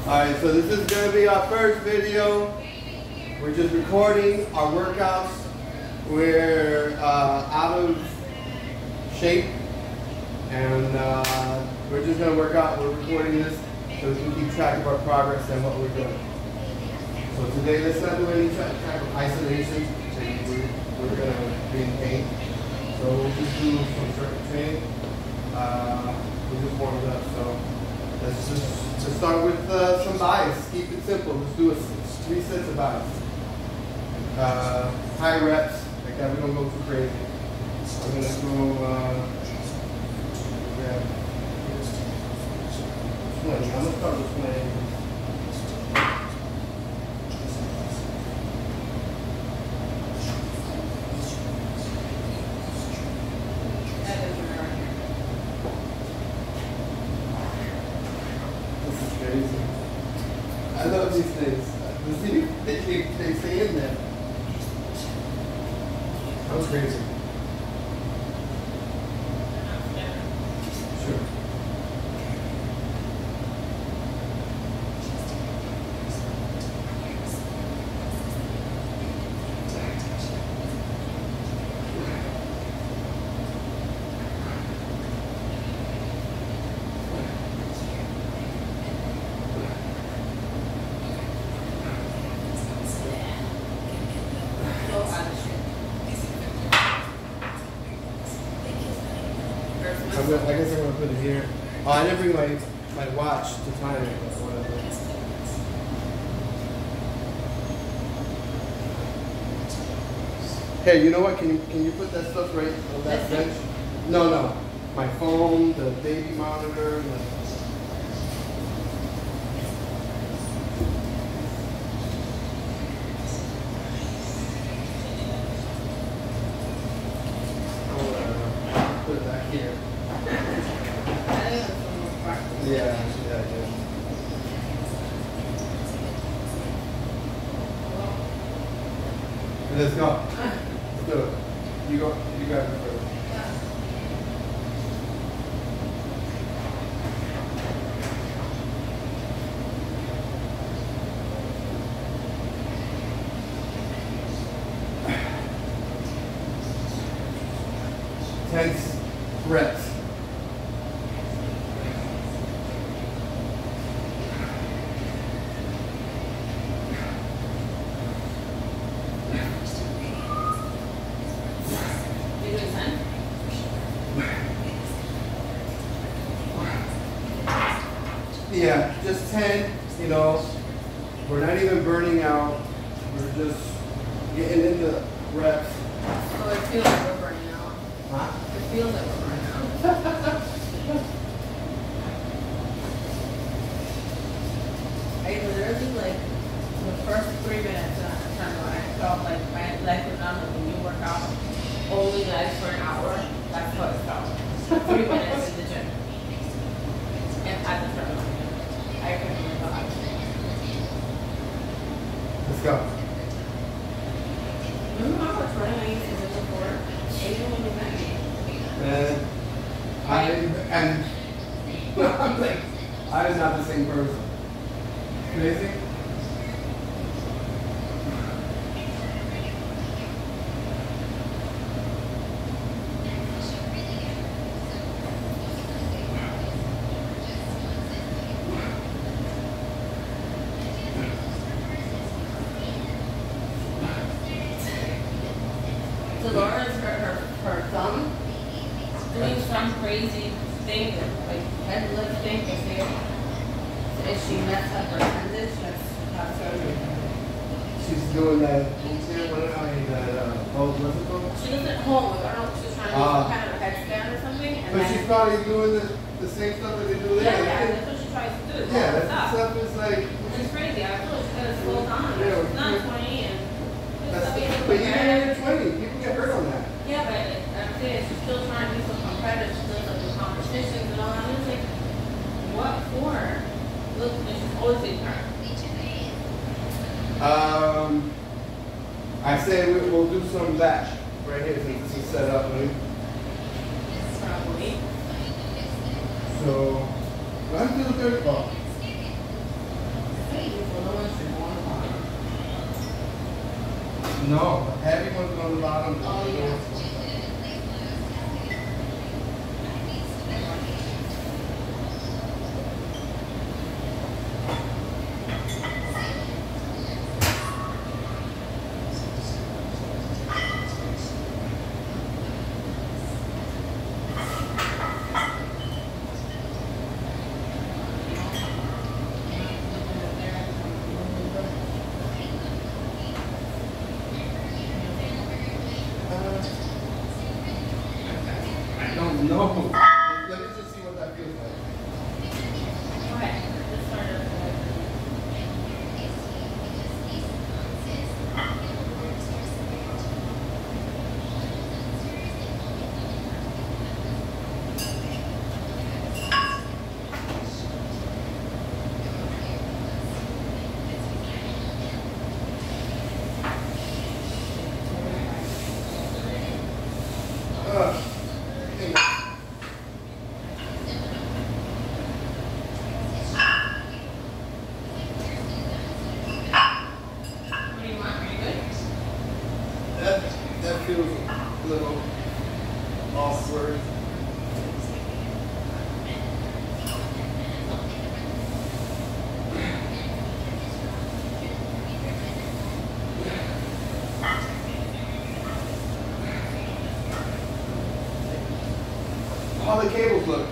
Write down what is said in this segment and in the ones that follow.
Alright, so this is going to be our first video. We're just recording our workouts. We're out of shape and we're just going to work out. We're recording this so we can keep track of our progress and what we're doing. So today, let's not do any type of isolation. We're going to be in pain. So we'll just do some circuit training. We'll just warm it up. So let's just start with some bias. Keep it simple. Let's do 3 sets of bias. High reps, like that. We don't go too crazy. I'm gonna go grab 20. I'm gonna start with 20. I love these things. They stay in there. That was crazy. Sure. I guess I'm going to put it here. Oh, I didn't bring my watch to time it or whatever. Hey, you know what? Can you put that stuff right on that bench? No. My phone, the baby monitor. Put it back here. Yeah. Let's go. Let's do it. You go. You got it first. Tense reps. Yeah, just 10, you know, we're not even burning out, we're just getting into reps. Oh, it feels like we're burning out. Huh? It feels like we're burning out. I literally, like, the first 3 minutes I felt like my leg was numb. When you work out only legs for an hour, that's what it felt. 3 minutes in the gym. And at the treadmill. I couldn't even go out. Let's go. Remember how much running I used to do before? Even when you met me. I'm like, I am not the same person. Crazy? Dolores, her thumb, doing some crazy thing, like head lifting, if she messed up her appendage, that's not surgery. She's doing that, what's it called? She does it at home, like, I don't know if she's trying to do some kind of a headstand or something. And but she's probably doing the same stuff that they do there. Yeah, that's what she tries to do. Yeah, that stuff is like... It's crazy, I feel like she's got to slow down. Yeah, she's not 20 and... But even when you're 20, people get hurt on that. Yeah, but I'm saying she's still trying to do some competitive, she does like the competitions and all that. And it's like, what for? Look, and she's always getting hurt. I say we'll do some back right here since this is set up. Right? Probably. So, run to the third ball. No, heavy ones on the bottom. Oh, yeah. No. Let me just see what that feels like. Okay, let's start it. That feels a little awkward. How the cables look?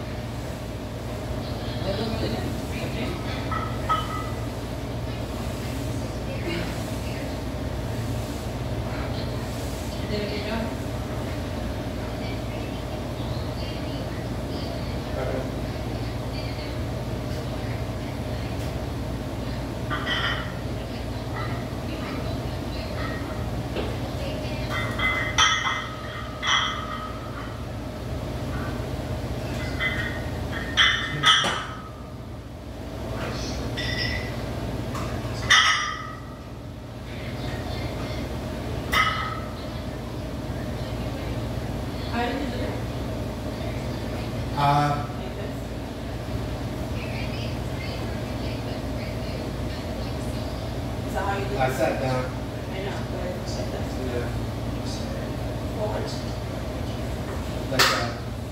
Like this. Is that how you do it? I sat down. I know, but it's like this. Yeah. Forward. Like that.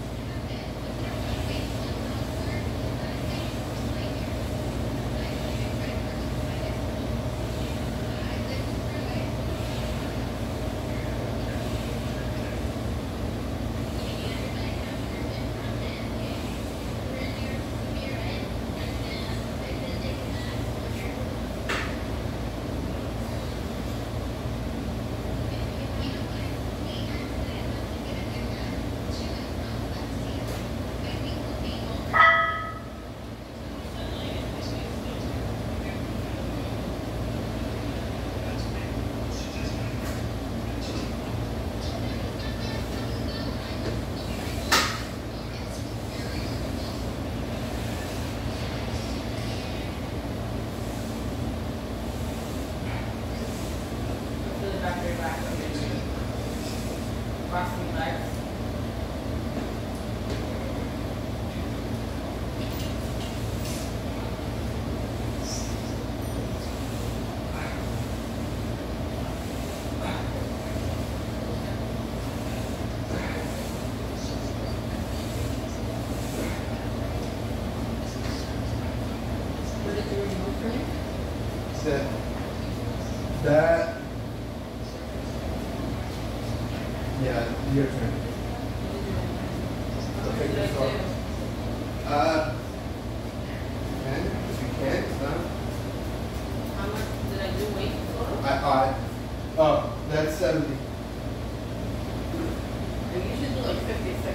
Crossing your legs. What did you remove for me? That. Yeah, your turn. Okay, What did I good start. do? And if you can, it's done. How much did I do weight total? Oh, that's 70. I usually do like 50, 60.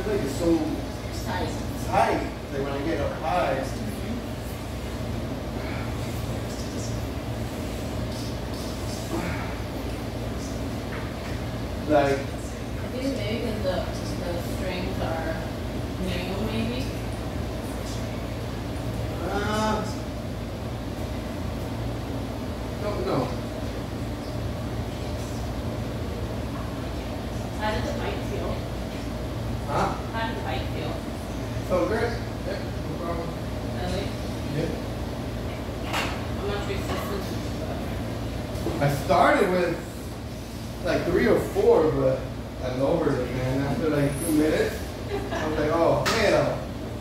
feel like it's so Tight. tight. Like when I get up high. Like, I think maybe because the strings are new, maybe. Don't know. How did the bike feel? Huh? How did the bike feel? So great. Yeah, no problem. Really? Yeah. How much resistance is that? I started with like 3 or 4, but I lowered it, man. After like 2 minutes, I was like, oh, hell.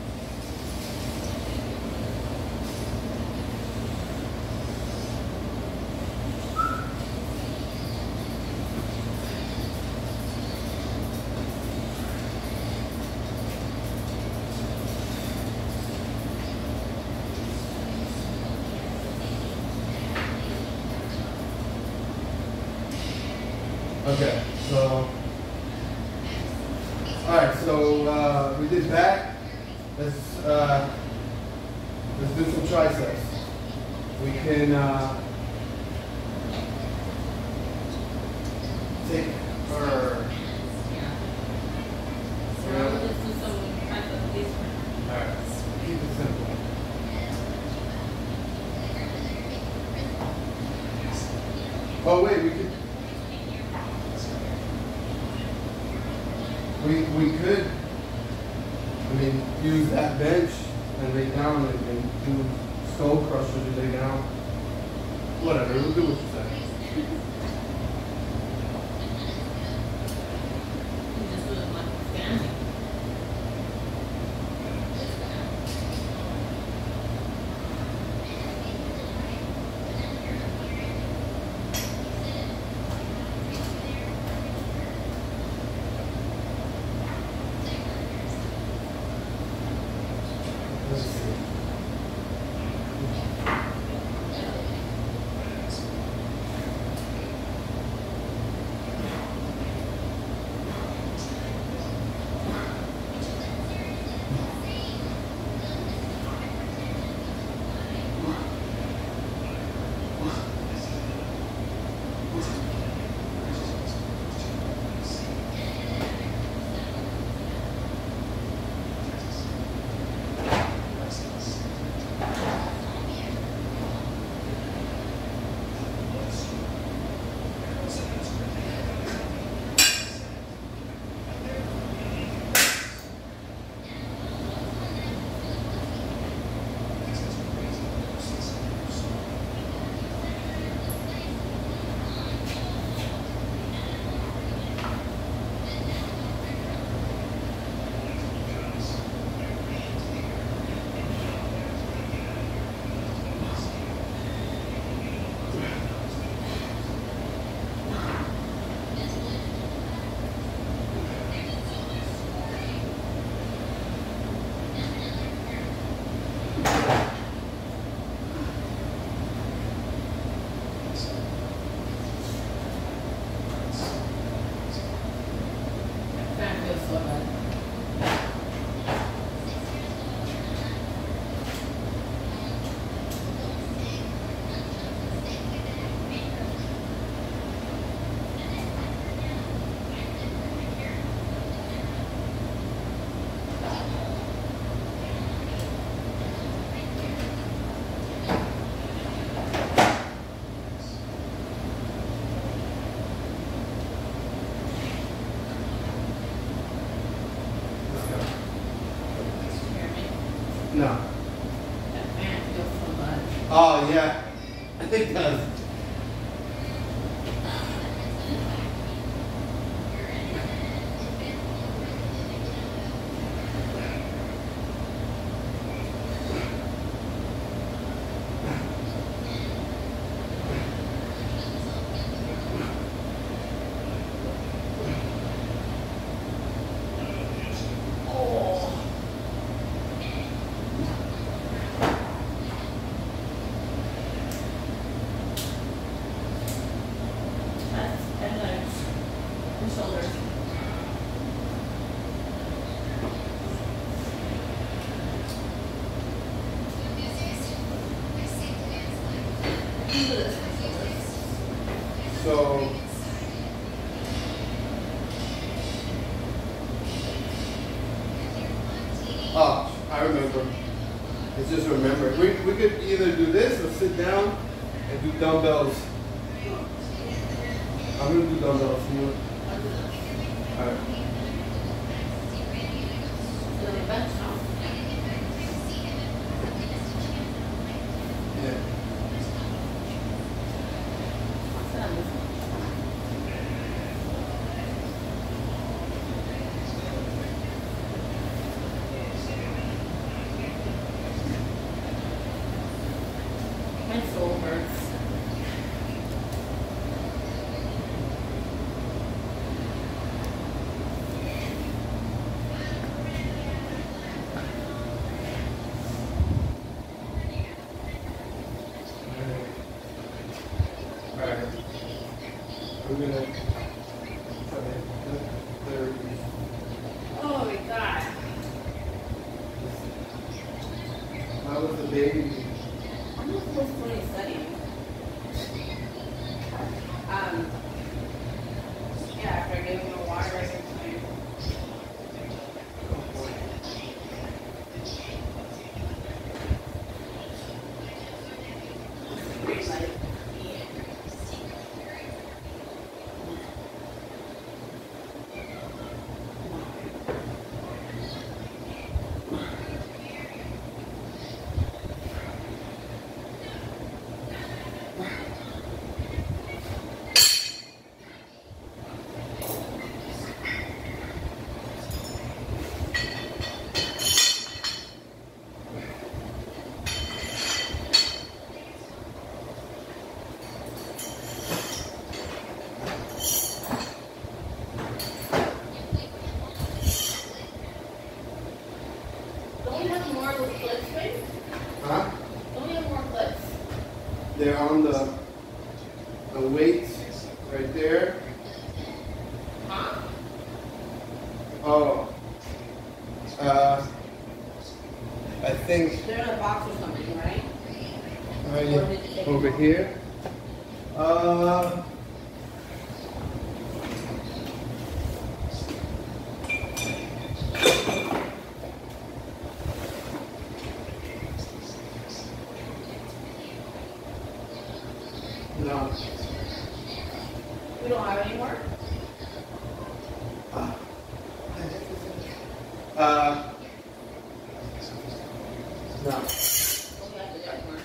Okay, so, alright, so we did back. Let's do some triceps. We can take our, So let's do some kind of these. alright, keep it simple. Oh wait, we could, I mean, use that bench and lay down and do skull crushers and lay down. Whatever, we'll do what you say. You just do it like standing. Let's see. That feels so bad. Let's go. You hear me? No. That fan feels so bad. Oh yeah, it does. That's and legs and shoulders. I remember. It's just remember. We could either do this or sit down and do dumbbells. I'm gonna do dumbbells. You know? Alright. Yeah. My soul hurts. Alright. We're gonna Oh my god. How was the baby? I'm not supposed to be studying. Yeah, after I gave him the water every time. Don't we have more of those clips, right? Huh? Don't we have more clips? They're on the weights right there. Huh? Oh. I think They're in a box or something, right? over here. No. We don't have any more? No. We have to get more.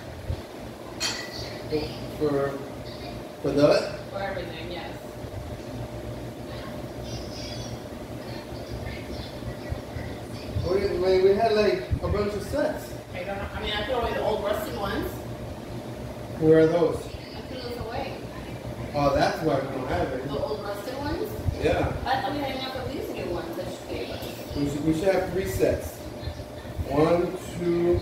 For that? For everything, yes. We had like a bunch of sets. I don't know. I mean, I threw away the old rusty ones. Where are those? I threw those away. Oh, that's why we don't have it. The old rusted ones? Yeah. I thought we had enough of these new ones that she gave us. We should have 3 sets. 1, 2.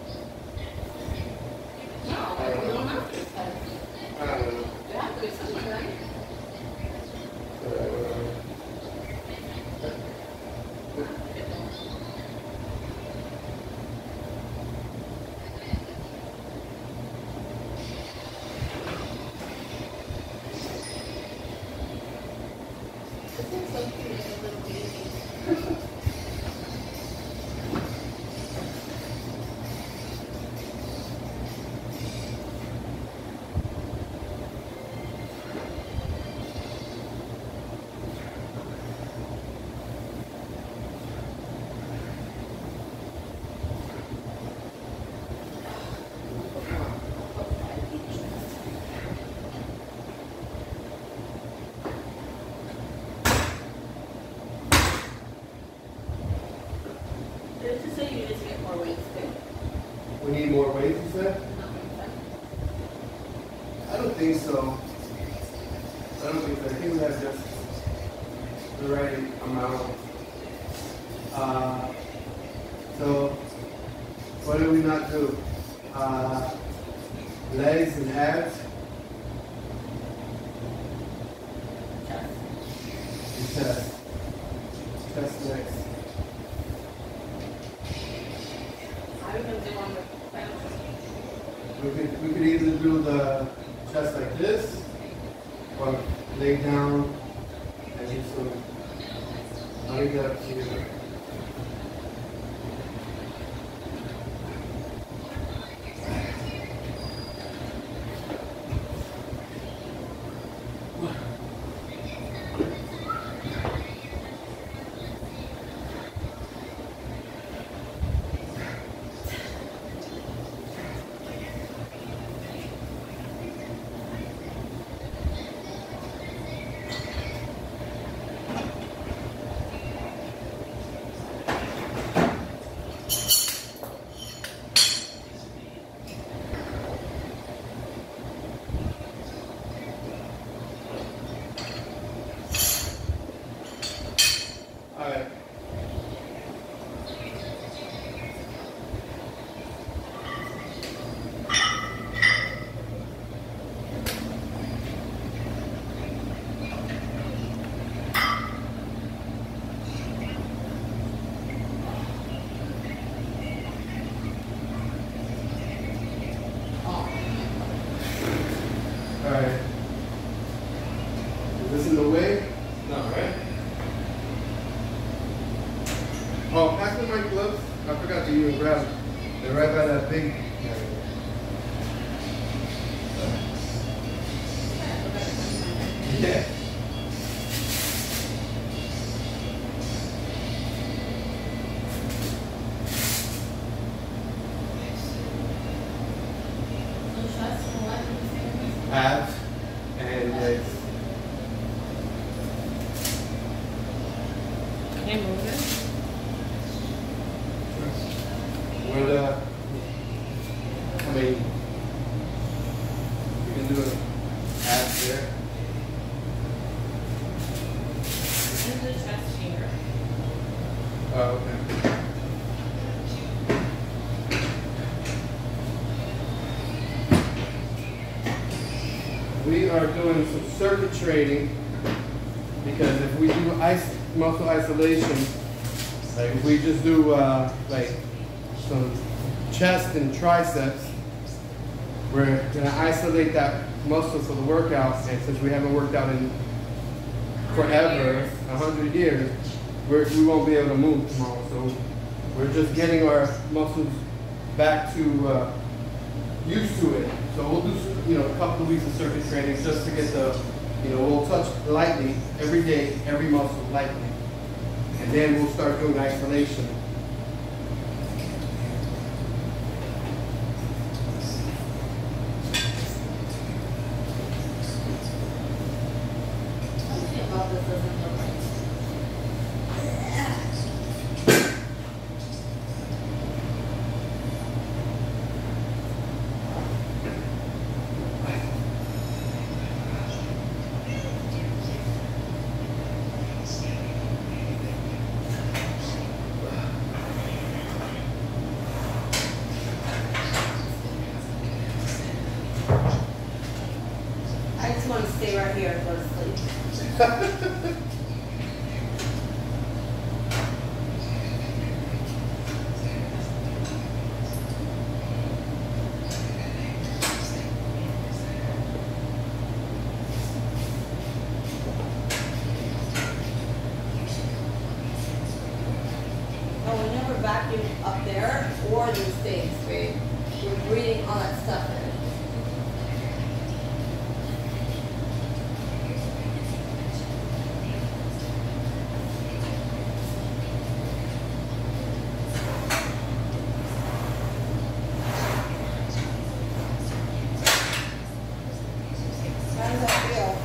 No, we don't have 3 sets. I don't know. They have to be somewhere, right? This looks so cute. It's a little baby. Did it just say you need to get more weights too? We need more weights, you said? I don't think so. I think we have just the right amount. So, what do we not do? Legs and abs? And chest. Chest next. I even do on the We could either do the chest like this, or lay down and do some. I'll leave that up to you. forgot to even grab it. They're right by that big. Yeah. Abs and legs. Can you move it? With I mean, you can do it abs there. And the chest here. Oh, okay. We are doing some circuit training because if we do muscle isolation, like if we just do like some chest and triceps, we're gonna isolate that muscle for the workout, and since we haven't worked out in forever, 100 years, we won't be able to move tomorrow. So we're just getting our muscles back to used to it. So we'll do a couple of weeks of circuit training just to get the, we'll touch lightly every day, every muscle lightly. And then we'll start doing isolation. I just want to stay right here and go to sleep. Oh, we never vacuum up there or these things, babe. We're breathing all that stuff in. How does that feel?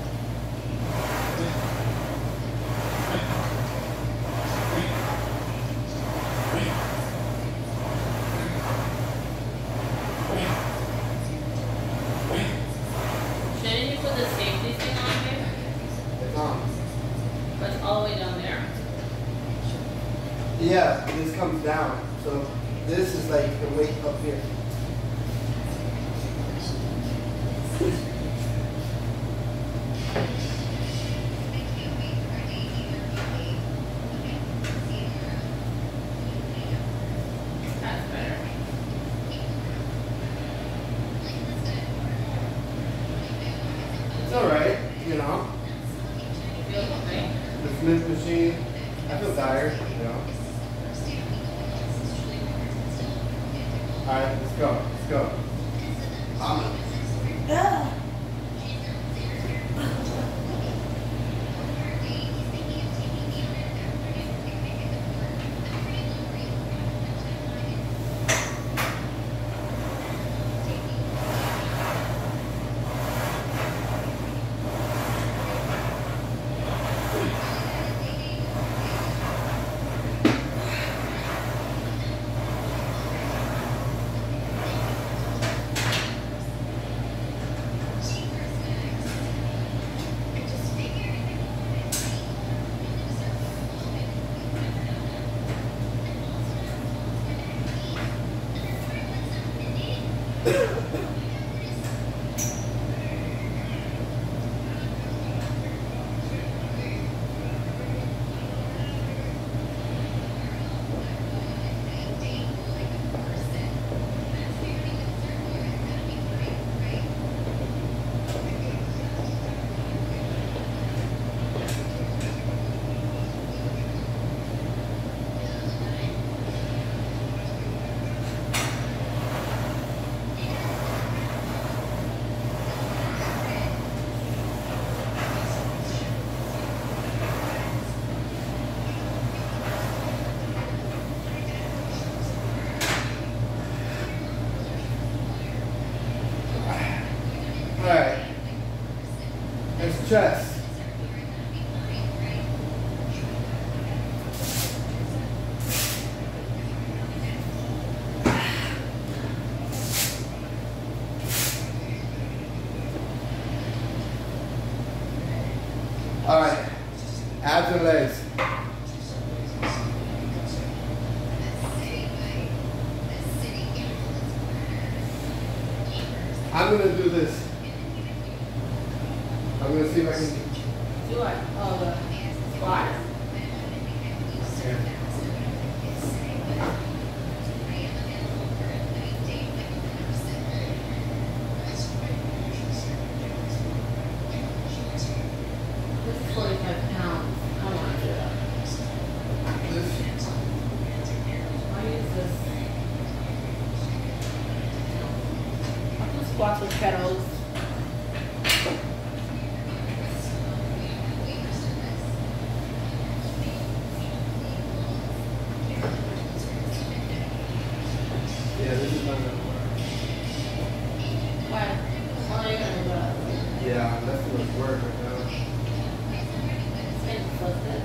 Shouldn't you put the safety thing on here? It's on. But it's all the way down there. Yeah, this comes down. So this is like the weight up here. That's better. It's alright, You feel okay? The Smith machine, I feel tired, Alright, let's go, let's go. chest. All right, abs and legs. I'm gonna do this. I'm gonna see if I can do what? Oh, the squat. This is 45 pounds. I want to do that. Why use this? I'll do squats with pedals. Yeah, this is not gonna work. Why? Why are you gonna do that? Yeah, that's too much work right now. It's so good.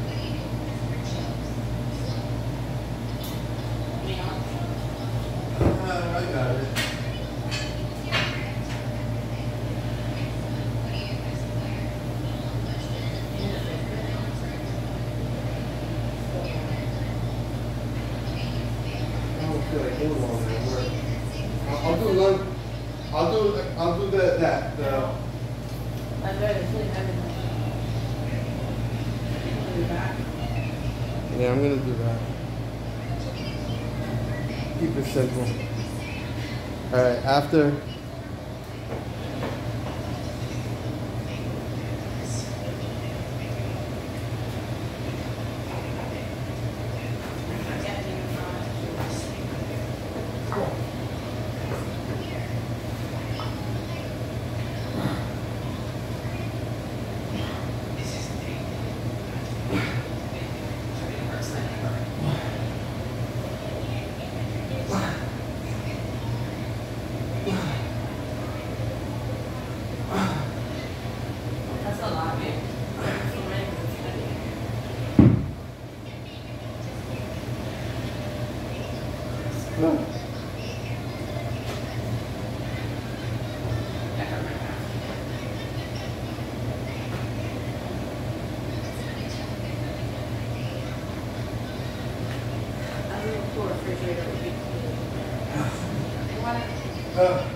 I got it. I don't feel like doing all that work. I'll do lunge. I'll do that. I'd rather sleep having back. Yeah, I'm gonna do that. Keep it simple. All right, after. That's a lot, man. Refrigerator would be cool.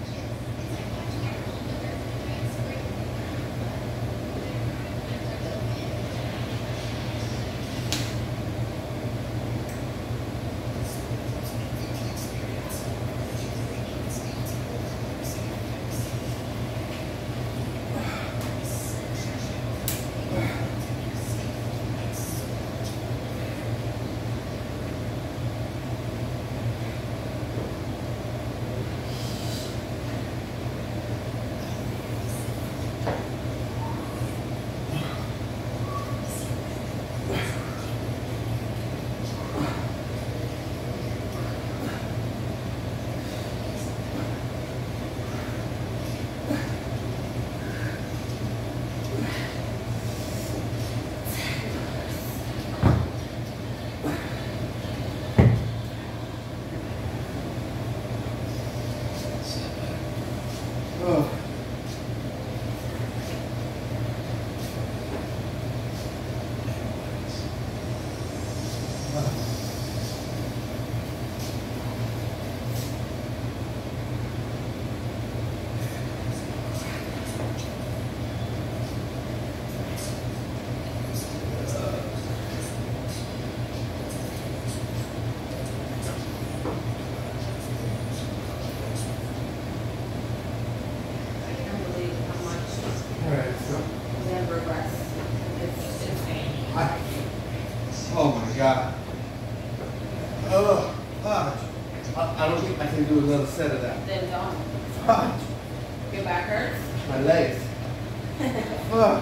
Oh my God. Oh, fudge. I don't think I can do another set of that. Then don't. Fudge. Your back hurts? My legs. Oh.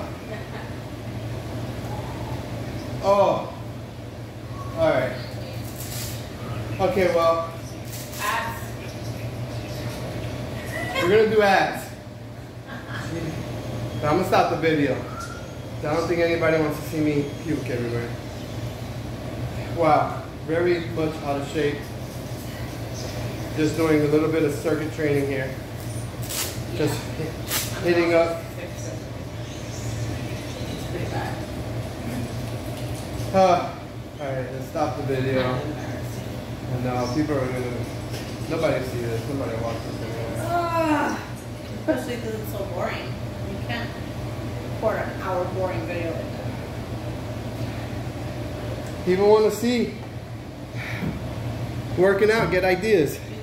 Oh. All right. Okay, well. Abs. We're gonna do abs. So I'm gonna stop the video. I don't think anybody wants to see me puke everywhere. Wow, very much out of shape. Just doing a little bit of circuit training here. Just hitting up. It's pretty bad. Alright, let's stop the video. And now people are gonna, nobody see this, nobody watch this video. Especially because it's so boring. You can't record an hour boring video like that. People want to see working out, get ideas.